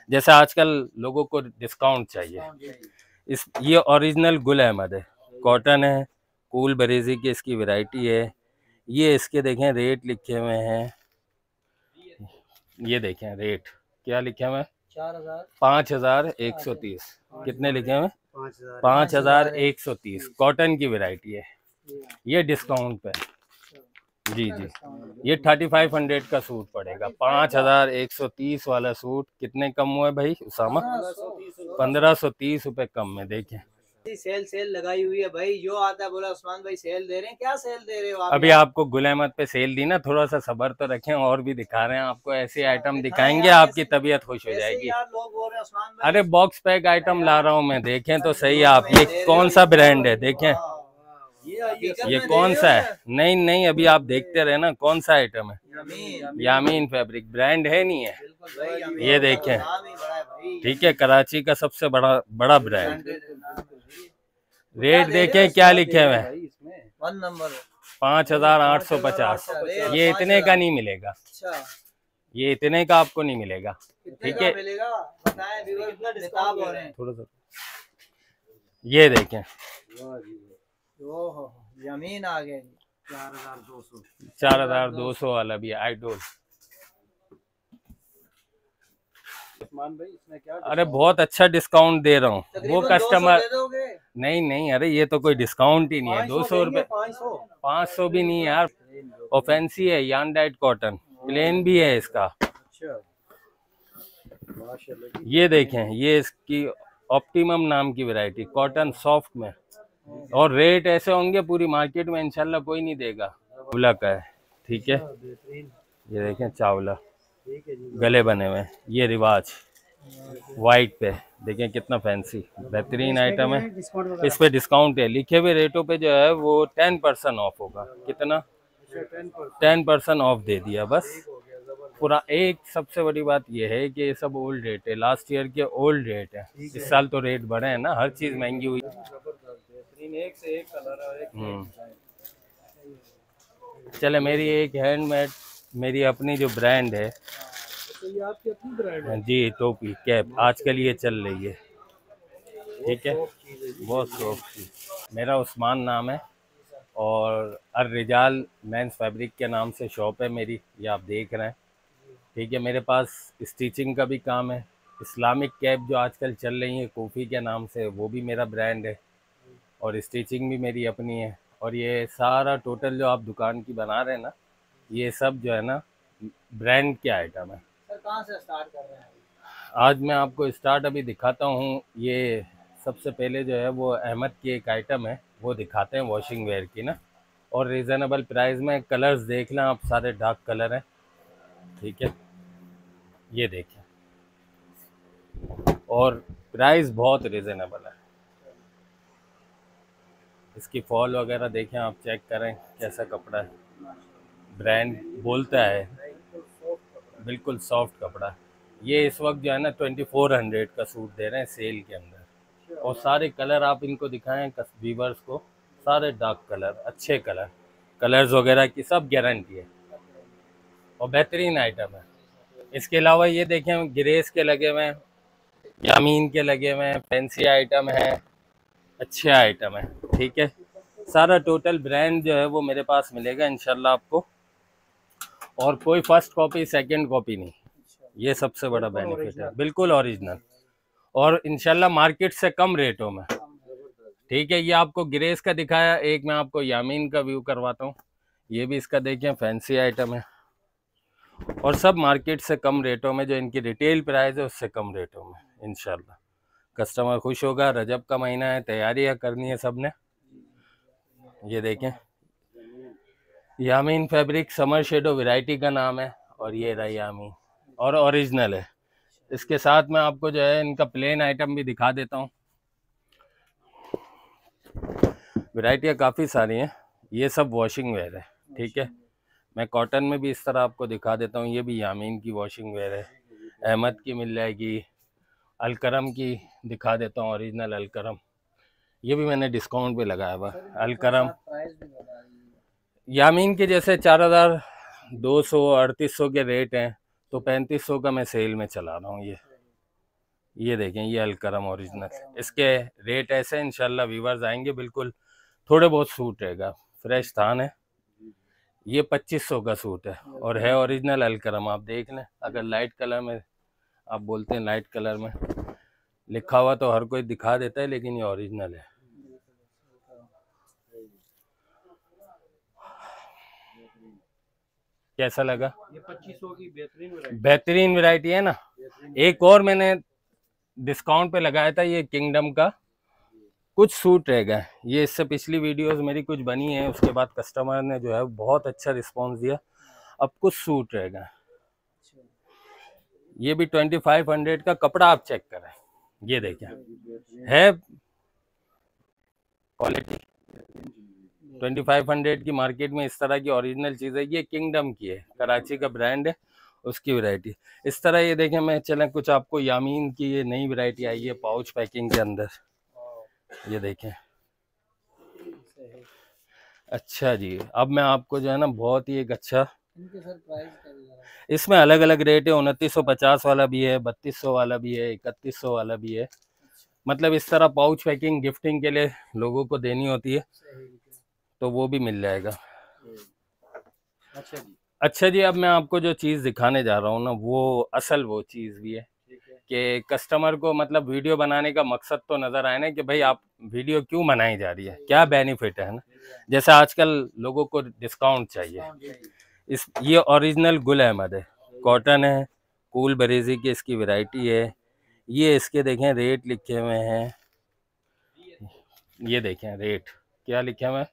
जैसे आजकल लोगों को डिस्काउंट चाहिए। ये ओरिजिनल गुल अहमद है, कॉटन है, कूल बरेजी की इसकी वैरायटी है। ये इसके देखें रेट लिखे हुए हैं, ये देखें रेट क्या लिखे हुए हैं, 5130। कितने लिखे हुए हैं, 5130। कॉटन की वैरायटी है, ये डिस्काउंट पे। जी जी, ये 3500 का सूट पड़ेगा। 5130 वाला सूट कितने कम हुए भाई उसामा, 1530 रुपये कम में। देखें सेल लगाई हुई है भाई, जो आता है बोला उस्मान भाई सेल दे रहे हैं। क्या सेल दे रहे हो आप? अभी आपको गुल अहमद पे सेल दी ना, थोड़ा सा सब्र तो रखें, और भी दिखा रहे हैं आपको। ऐसे आइटम दिखाएंगे आपकी तबीयत खुश हो जाएगी। यार लोग बोल रहे हैं उस्मान भाई, अरे बॉक्स पैक आइटम ला रहा हूँ मैं, देखें तो सही आप। ये कौन सा ब्रांड है देखें, ये कौन सा है। नहीं नहीं, अभी आप देखते रहे ना, कौन सा आइटम है। यामीन फैब्रिक ब्रांड है, नहीं है। ये देखें, ठीक है, कराची का सबसे बड़ा बड़ा ब्रांड। रेट देखें क्या लिखे हुए हैं, 5850। ये इतने का नहीं मिलेगा, ये इतने का आपको नहीं मिलेगा। ठीक है, थोड़ा सा ये देखें, जमीन आ गया 4200 वाला भी आइडोल। अरे बहुत अच्छा डिस्काउंट दे रहा हूँ, वो कस्टमर। नहीं नहीं, अरे ये तो कोई डिस्काउंट ही नहीं है। 200 रुपये, 500 भी नहीं यार। और फैंसी है, यान डाइट कॉटन, प्लेन भी है इसका। ये देखें, ये इसकी ऑप्टिमम नाम की वैरायटी, कॉटन सॉफ्ट में। और रेट ऐसे होंगे पूरी मार्केट में इंशाल्लाह कोई नहीं देगा। चावला का है, ठीक है। ये देखें चावला, गले बने हुए। ये रिवाज वाइट पे देखें, कितना फैंसी बेहतरीन आइटम है। इस पे डिस्काउंट है, लिखे हुए रेटों पे जो है वो 10% ऑफ होगा। कितना, 10% ऑफ दे दिया बस पूरा। एक सबसे बड़ी बात यह है कि ये सब ओल्ड रेट है, लास्ट ईयर के ओल्ड रेट है। इस साल तो रेट बढ़े हैं ना, हर चीज़ महंगी हुई। एक से एक कलर। चले, मेरी एक हैंडमेड, मेरी अपनी जो ब्रांड है, ये आपकी अपनी ब्रांड है जी, टोपी कैप आजकल ये चल रही है। ठीक है, बहुत सॉफ्ट चीज़। मेरा उस्मान नाम है और अर रिजाल मेंस फैब्रिक के नाम से शॉप है मेरी, ये आप देख रहे हैं। ठीक है, मेरे पास स्टिचिंग का भी काम है। इस्लामिक कैप जो आजकल चल रही है कोफ़ी के नाम से, वो भी मेरा ब्रांड है। और स्टिचिंग भी मेरी अपनी है। और ये सारा टोटल जो आप दुकान की बना रहे हैं ना, ये सब जो है ना ब्रांड के आइटम है। सर कहाँ से स्टार्ट कर रहे हैं? आज मैं आपको स्टार्ट अभी दिखाता हूँ। ये सबसे पहले जो है वो अहमद की एक आइटम है, वो दिखाते हैं वॉशिंग वेयर की ना, और रीज़नेबल प्राइस में। कलर्स देख लें आप, सारे डार्क कलर हैं। ठीक है, ये देखें, और प्राइस बहुत रीज़नेबल है। इसकी फॉल वगैरह देखें आप, चेक करें कैसा कपड़ा है। ब्रांड बोलता है, बिल्कुल सॉफ्ट कपड़ा। ये इस वक्त जो है ना 2400 का सूट दे रहे हैं सेल के अंदर। और सारे कलर आप इनको दिखाएं व्यूवर्स को, सारे डार्क कलर, अच्छे कलर, कलर्स वगैरह की सब गारंटी है और बेहतरीन आइटम है। इसके अलावा ये देखें, ग्रेस के लगे हुए हैं, यामीन के लगे हुए हैं, फैंसी आइटम है, अच्छे आइटम है। ठीक है, सारा टोटल ब्रांड जो है वो मेरे पास मिलेगा इंशाल्लाह आपको। और कोई फर्स्ट कॉपी सेकंड कॉपी नहीं, ये सबसे बड़ा बेनिफिट है, बिल्कुल ओरिजिनल। और इंशाल्लाह मार्केट से कम रेटों में। ठीक है, ये आपको ग्रेस का दिखाया, एक मैं आपको यामीन का व्यू करवाता हूँ। ये भी इसका देखें, फैंसी आइटम है और सब मार्केट से कम रेटों में। जो इनकी रिटेल प्राइस है उससे कम रेटों में इंशाल्लाह। कस्टमर खुश होगा। रजब का महीना है, तैयारियां करनी है सबने। ये देखें, यामीन फैब्रिक समर शेडो वैरायटी का नाम है, और ये रहा यामीन, और ओरिजिनल है। इसके साथ मैं आपको जो है इनका प्लेन आइटम भी दिखा देता हूँ। वैरायटियाँ काफ़ी सारी हैं, ये सब वॉशिंग वेयर है। ठीक है, मैं कॉटन में भी इस तरह आपको दिखा देता हूँ। ये भी यामीन की वॉशिंग वेयर है, अहमद की मिल जाएगी, अलकरम की दिखा देता हूँ, ओरिजिनल अलकरम। ये भी मैंने डिस्काउंट पे लगाया हुआ अलकरम। यामीन के जैसे 4200 3800 के रेट हैं, तो 3500 का मैं सेल में चला रहा हूँ। ये ये देखें, ये अलकरम ओरिजिनल, इसके रेट ऐसे इंशाल्लाह व्यूवर्स आएंगे, बिल्कुल थोड़े बहुत सूट रहेगा, फ्रेश थान है। ये 2500 का सूट है और है ओरिजिनल अलकरम। आप देख लें, अगर लाइट कलर में आप बोलते हैं, लाइट कलर में लिखा हुआ तो हर कोई दिखा देता है, लेकिन ये ओरिजिनल है। कैसा लगा? ये 2500 की बेहतरीन वैरायटी है ना। एक और मैंने डिस्काउंट पे लगाया था, ये किंगडम का कुछ सूट रहेगा। ये इससे पिछली वीडियोस मेरी कुछ बनी है, उसके बाद कस्टमर ने जो है बहुत अच्छा रिस्पांस दिया। अब कुछ सूट रहेगा, ये भी 2500 का कपड़ा, आप चेक करें, ये देखें, है क्वालिटी। 2500 की मार्केट में इस तरह की ओरिजिनल चीज़ है, ये किंगडम की है, कराची का ब्रांड है, उसकी वैरायटी इस तरह। ये देखें, मैं चलें कुछ आपको यामीन की ये नई वैरायटी आई है पाउच पैकिंग के अंदर, ये देखें। अच्छा जी, अब मैं आपको जो है ना बहुत ही एक अच्छा, इसमें अलग अलग रेट है, 2950 वाला भी है, 3200 वाला भी है, 3100 वाला भी है। मतलब इस तरह पाउच पैकिंग गिफ्टिंग के लिए लोगों को देनी होती है, तो वो भी मिल जाएगा। अच्छा जी, अब मैं आपको जो चीज़ दिखाने जा रहा हूँ ना, वो असल वो चीज़ भी है कि कस्टमर को मतलब वीडियो बनाने का मकसद तो नज़र आए ना कि भाई आप वीडियो क्यों बनाई जा रही है, क्या बेनिफिट है ना। जैसे आजकल लोगों को डिस्काउंट चाहिए, ये ओरिजिनल गुल अहमद है, कॉटन है, कूल बरेजी की इसकी वैरायटी है। ये इसके देखें रेट लिखे हुए हैं, ये देखें रेट क्या लिखे हुए हैं,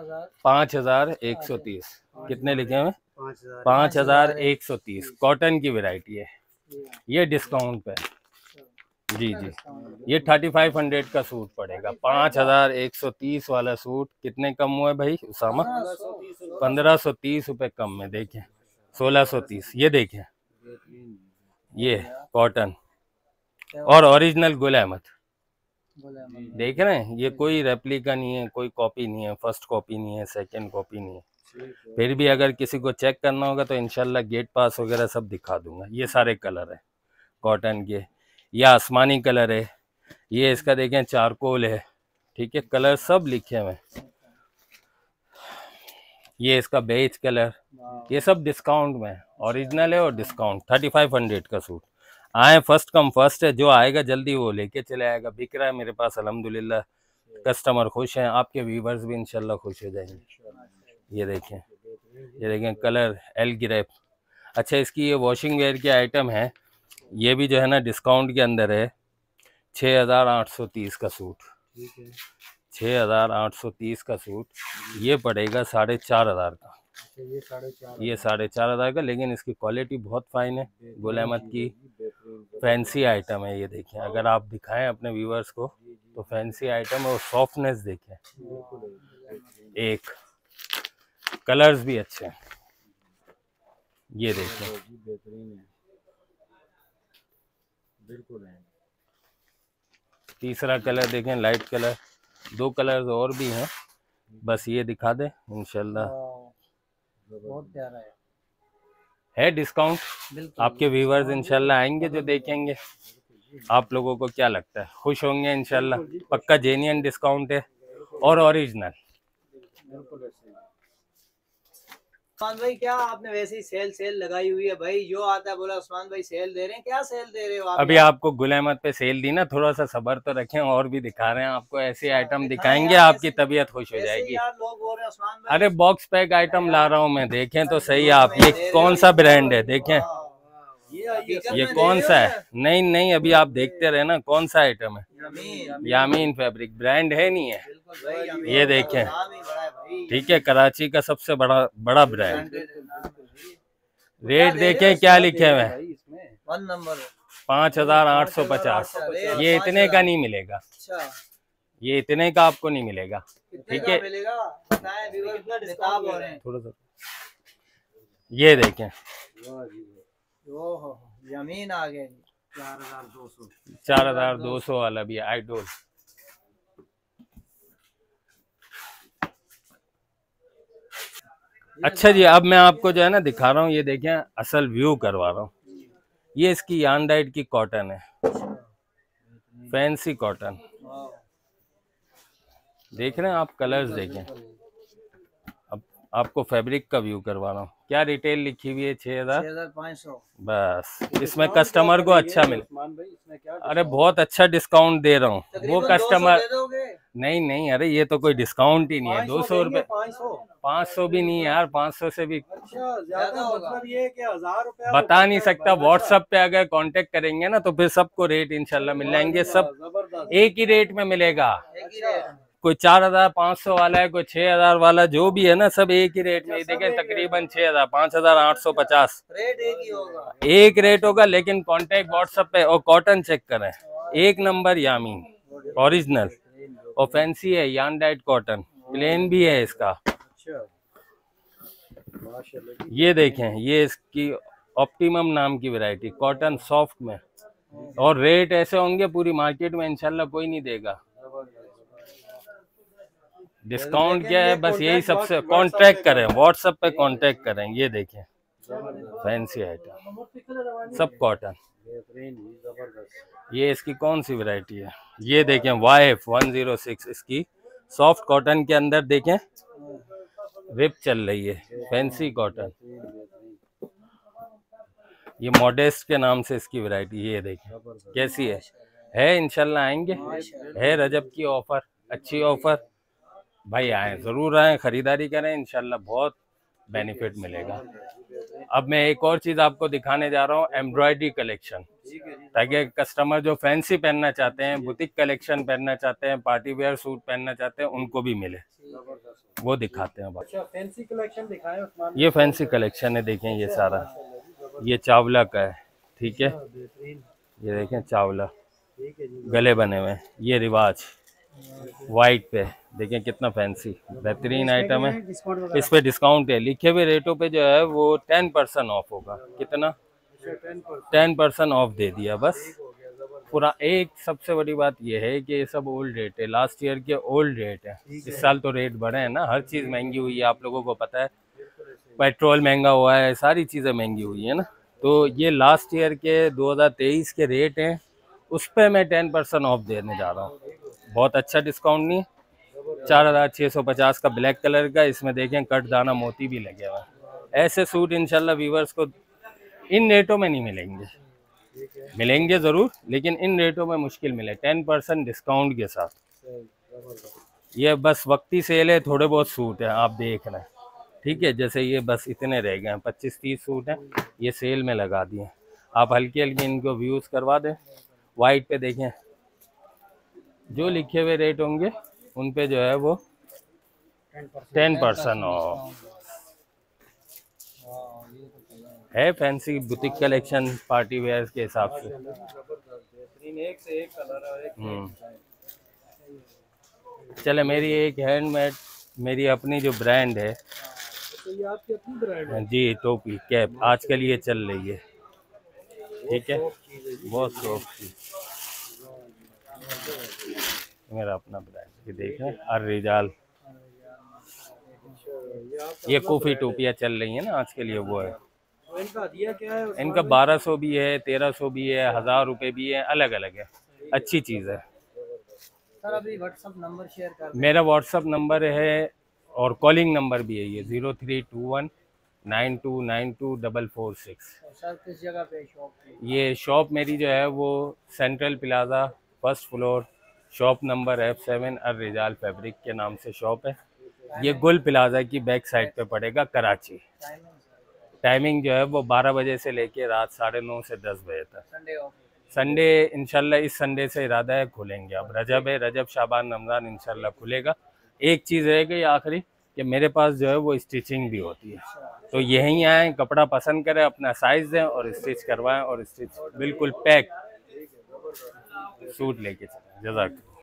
5130। कितने लिखे हुए हैं? 5130। कॉटन की वैरायटी है, ये डिस्काउंट पे। जी जी, ये 3500 का सूट पड़ेगा। 5130 वाला सूट कितने कम हुए भाई उसामा? 1530 रुपये कम में, देखें 1630। ये देखें, ये कॉटन और ओरिजिनल गुल अहमद, देख रहे हैं, ये कोई रेप्लिका नहीं है, कोई कॉपी नहीं है, फर्स्ट कॉपी नहीं है, सेकंड कॉपी नहीं है। फिर भी अगर किसी को चेक करना होगा तो इंशाल्लाह गेट पास वगैरह सब दिखा दूंगा। ये सारे कलर है कॉटन के, ये आसमानी कलर है, ये इसका देखें चारकोल है, ठीक है, कलर सब लिखे हुए हैं। ये इसका बेज कलर, ये सब डिस्काउंट में, ओरिजिनल है और डिस्काउंट। 3500 का सूट। आए, फर्स्ट कम फर्स्ट है, जो आएगा जल्दी वो लेके चले आएगा। बिक रहा है मेरे पास अल्हम्दुलिल्लाह, कस्टमर खुश हैं, आपके व्यूवर्स भी इंशाल्लाह खुश हो जाएंगे। ये देखें, ये देखें कलर एल ग्रेप। अच्छा, इसकी ये वॉशिंग वेयर के आइटम है, ये भी जो है ना डिस्काउंट के अंदर है। 6830 का सूट, 6830 का सूट, ये पड़ेगा 4500 का। ये 4500 का, लेकिन इसकी क्वालिटी बहुत फाइन है, गुल अहमद की फैंसी आइटम है। ये देखें, अगर आप दिखाएं अपने व्यूवर्स को तो फैंसी आइटम है, और सॉफ्टनेस देखें, एक कलर्स भी अच्छे हैं। ये देखें, तीसरा कलर देखें, लाइट कलर, दो कलर्स और भी हैं, बस ये दिखा दे इंशाल्लाह। बहुत प्यारा है डिस्काउंट, आपके व्यूवर्स इंशाल्लाह आएंगे जो देखेंगे। आप लोगों को क्या लगता है, खुश होंगे इंशाल्लाह? पक्का जेन्युइन डिस्काउंट है और ओरिजिनल। उस्मान भाई, क्या आपने वैसे ही सेल लगाई हुई है भाई, जो आता है बोला उस्मान भाई सेल दे रहे हैं, क्या सेल दे रहे हो आप? अभी आपको गुल अहमद पे सेल दी ना, थोड़ा सा सब्र तो रखें, और भी दिखा रहे हैं आपको, ऐसे आइटम दिखाएंगे आपकी तबीयत खुश हो जाएगी। यार लोग बोल रहे हैं उस्मान भाई, अरे बॉक्स पैक आइटम ला रहा हूँ मैं, देखें तो सही आप, ये कौन सा ब्रांड है, देखें ये कौन सा है। नहीं नहीं, अभी आप देखते रहे ना, कौन सा आइटम है? यामीन फैब्रिक, ब्रांड है नहीं है, ये देखें, ठीक है, कराची का सबसे बड़ा ब्रांड। रेट देखें क्या लिखे हुए हैं, 1 नंबर 5850। ये इतने का नहीं मिलेगा, ये इतने का आपको नहीं मिलेगा, ठीक है। थोड़ा सा ये देखें, जमीन आ गई। 4200 वाला भी है, आइडोल। अच्छा जी, अब मैं आपको जो है ना दिखा रहा हूँ, ये देखें, असल व्यू करवा रहा हूँ। ये इसकी यान डाइट की कॉटन है, फैंसी कॉटन वाह, देख रहे हैं आप, कलर्स देखें। अब आपको फैब्रिक का व्यू करवा रहा हूँ। क्या रिटेल लिखी हुई है? 6,000। 6,500। बस इसमें कस्टमर को अच्छा मिले। अरे बहुत अच्छा डिस्काउंट दे रहा हूँ, वो तकरीबन 200 कस्टमर। दे दोगे? नहीं नहीं, अरे ये तो कोई डिस्काउंट ही नहीं है। 200 रुपये। 500 500 भी नहीं यार, 500 से भी अच्छा ज्यादा, मतलब ये कि 1000 रुपया बता नहीं सकता। व्हाट्सएप पे अगर कांटेक्ट करेंगे ना तो फिर सबको रेट इंशाल्लाह मिल जाएंगे, सब जबरदस्त। एक ही रेट में मिलेगा। एक ही रेट। कोई 4,500 वाला है, कोई 6,000 वाला, जो भी है ना सब एक ही रेट में। देखें तकरीबन 6,000, 5,850 रेट एक ही होगा। एक रेट होगा। लेकिन कांटेक्ट व्हाट्सएप पे। और कॉटन चेक करें, एक नंबर यामीन ओरिजिनल। और फैंसी है, यान डाइट कॉटन, प्लेन भी है इसका। अच्छा माशाल्लाह। ये देखें, ये इसकी ऑप्टिमम नाम की वैरायटी, कॉटन सॉफ्ट में। और रेट ऐसे होंगे पूरी मार्केट में इंशाल्लाह कोई नहीं देगा। डिस्काउंट क्या है, बस यही सबसे कांटेक्ट करें, व्हाट्सएप पे कांटेक्ट करें। ये देखें फैंसी आइटम, सब कॉटन। ये इसकी कौन सी वैरायटी है? ये देखें YF106, इसकी सॉफ्ट कॉटन के अंदर देखें रिप चल रही है, फैंसी कॉटन। ये मॉडेस्ट के नाम से इसकी वैरायटी। ये देखें कैसी है इंशाल्लाह आएंगे। है रजब की ऑफर, अच्छी ऑफर भाई, आए ज़रूर आए, ख़रीदारी करें, इंशाल्लाह बहुत बेनिफिट मिलेगा। अब मैं एक और चीज़ आपको दिखाने जा रहा हूँ, एम्ब्रॉयडरी कलेक्शन, ताकि कस्टमर जो फैंसी पहनना चाहते हैं, बुटीक कलेक्शन पहनना चाहते हैं, पार्टी वेयर सूट पहनना चाहते हैं, उनको भी मिले, वो दिखाते हैं। अच्छा फैंसी कलेक्शन दिखाएं उस्मान। ये फैंसी कलेक्शन है, देखें ये सारा, ये चावला का है, ठीक है। ये देखें चावला, ठीक है जी। गले बने हुए हैं। ये रिवाज वाइट पे, देखें कितना फैंसी बेहतरीन आइटम है। इस पे डिस्काउंट है, लिखे हुए रेटों पे जो है वो 10% ऑफ होगा। कितना? 10% ऑफ दे दिया बस पूरा। एक सबसे बड़ी बात यह है कि ये सब ओल्ड रेट है, लास्ट ईयर के ओल्ड रेट है। इस साल तो रेट बढ़े हैं ना, हर चीज़ महंगी हुई है, आप लोगों को पता है। पेट्रोल महंगा हुआ है, सारी चीज़ें महंगी हुई है ना। तो ये लास्ट ईयर के 2023 के रेट हैं, उस पर मैं 10% ऑफ देने जा रहा हूँ। बहुत अच्छा डिस्काउंट नहीं, 4,650 का ब्लैक कलर का। इसमें देखें कट दाना मोती भी लगे हुए हैं। ऐसे सूट इंशाल्लाह व्यूवर्स को इन रेटों में नहीं मिलेंगे, मिलेंगे ज़रूर, लेकिन इन रेटों में मुश्किल मिले 10% डिस्काउंट के साथ। ये बस वक्ती सेल है, थोड़े बहुत सूट हैं आप देख रहे हैं, ठीक है। जैसे ये बस इतने रह गए हैं, 25-30 सूट हैं, ये सेल में लगा दिए। आप हल्के हल्के इनको व्यूज़ करवा दें। वाइट पे देखें, जो लिखे हुए रेट होंगे उन पे जो है वो 10% ऑफ है। Fancy boutique collection party wear के हिसाब से। एक से एक कलर है। चले, मेरी एक हैंडमेड, मेरी अपनी जो ब्रांड है, तो ये आपकी अपनी ब्रांड है जी, टोपी कैप आजकल ये चल रही है, ठीक है, बहुत सॉफ्ट चीज। मेरा अपना ब्रांड, ये देखें अर्रिजाल, ये कोफी टोपियाँ चल रही है ना आजकल, ये वो है। इनका दिया क्या है? इनका 1200 भी है, 1300 भी है, 1000 रुपये भी है, अलग अलग है, अच्छी चीज़ है। सर अभी व्हाट्सएप नंबर शेयर कर दें। मेरा व्हाट्सअप नंबर है और कॉलिंग नंबर भी है, ये 0321 9292 446। सर किस जगह पे शॉप? ये शॉप मेरी जो है वो central plaza, first floor, shop number F7, अर्रिजाल फैब्रिक के नाम से शॉप है। ये गुल प्लाजा की बैक साइड पे पड़ेगा, कराची। टाइमिंग जो है वो 12 बजे से लेके रात 9:30 से 10 बजे तक। Sunday off? संडे इंशाल्लाह इस संडे से इरादा है खुलेंगे। अब रजब है, रजब शाबान रमज़ान इंशाल्लाह खुलेगा। एक चीज़ रह गई आखिरी कि मेरे पास जो है वो स्टिचिंग भी होती है, तो यहीं आएँ, कपड़ा पसंद करें, अपना साइज़ दें और स्टिच करवाएं, और स्टिच बिल्कुल पैक सूट लेके चलें। जज़ाक।